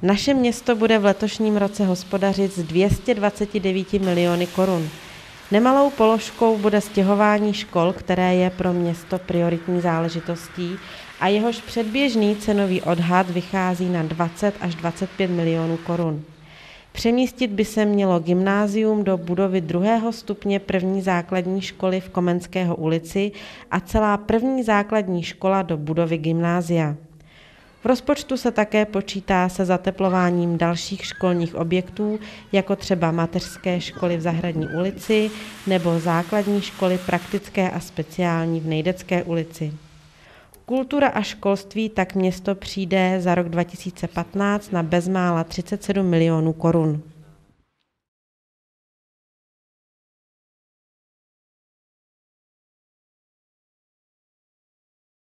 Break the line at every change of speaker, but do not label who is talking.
Naše město bude v letošním roce hospodařit s 229 miliony korun. Nemalou položkou bude stěhování škol, které je pro město prioritní záležitostí a jehož předběžný cenový odhad vychází na 20 až 25 milionů korun. Přemístit by se mělo gymnázium do budovy 2. stupně první základní školy v Komenského ulici a celá první základní škola do budovy gymnázia. V rozpočtu se také počítá se zateplováním dalších školních objektů, jako třeba mateřské školy v Zahradní ulici nebo základní školy praktické a speciální v Nejdecké ulici. Kultura a školství tak město přijde za rok 2015 na bezmála 37 milionů korun.